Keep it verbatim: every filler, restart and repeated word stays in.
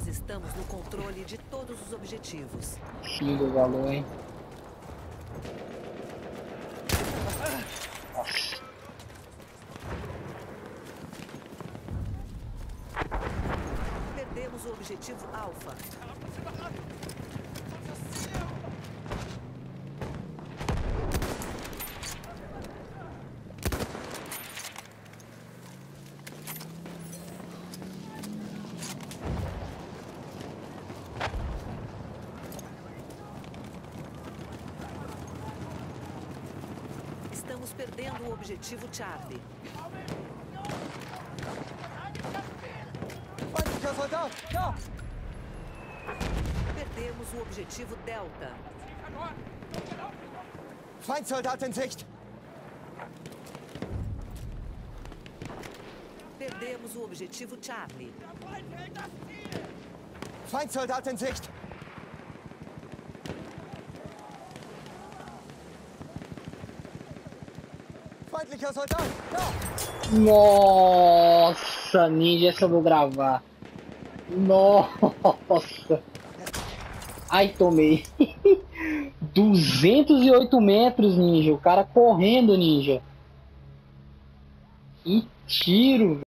Nós estamos no controle de todos os objetivos. Filho da lua, hein? Nossa. Perdemos o objetivo Alfa. Estamos perdendo o objetivo Charlie. Feindlicher Soldat! Da! Perdemos o objetivo Delta. Feindsoldat in Sicht! Perdemos o objetivo Charlie. Feindsoldat in Sicht! Feindlicher Soldat! Da! Nossa, ninja, essa eu vou gravar. Nossa. Ai, tomei. duzentos e oito metros, ninja. O cara correndo, ninja. Que tiro, velho.